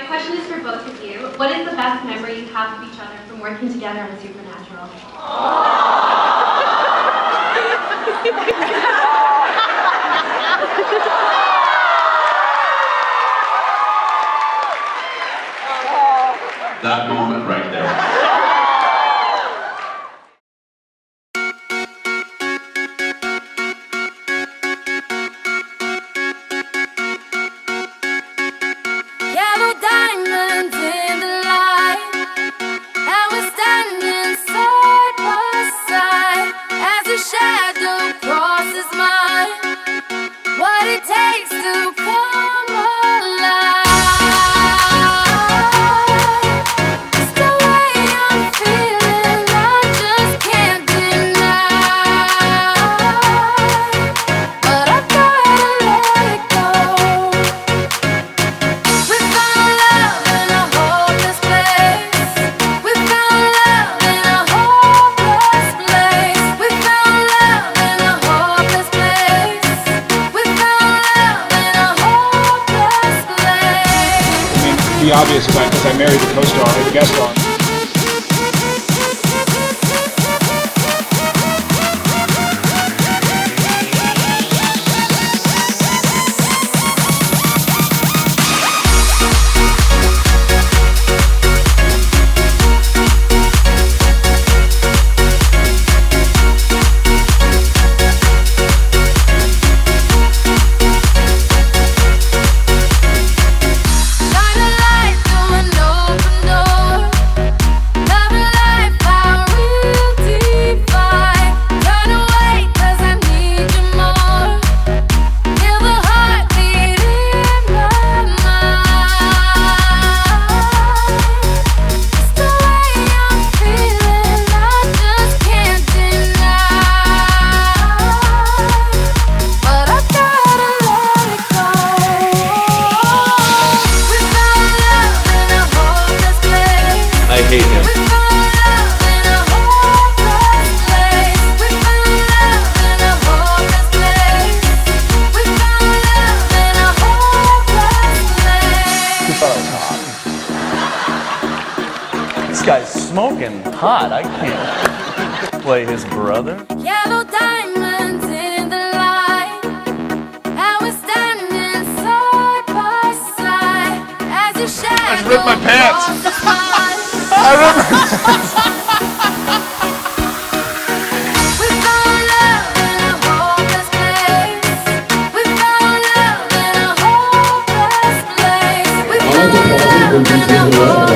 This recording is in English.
question is for both of you. What is the best memory you have of each other from working together on Supernatural? That moment right there. Yellow diamonds in the light, and we're standing side by side as a shadow crosses mine. What it takes to come alive. It's the way I'm feeling, I just can't deny. But I've gotta let it go. We found love in a hopeless place. We found love in a hopeless place. We found love in a hopeless place. We found love in a hopeless place. I mean, the obvious is because I married the co-star or the guest star. Shine a light through an open door. Love and life, our real divide. Turn away 'cause I need you more. Feel the heartbeat in my mind. It's the way I'm feeling, I just can't deny. But I gotta let it go. We found love in a hopeless place. I hate him. We found love in a hopeless place. We found love in a hopeless place. We found love in a hopeless place. Who thought I was hot? This guy's smoking hot. I can't play his brother. Yellow diamonds in the light, and we're standing side by side as your shadow ripped my pants. crosses mine. I remember. We found love in a hopeless place. We found love in a hopeless place. We found love in a hopeless place.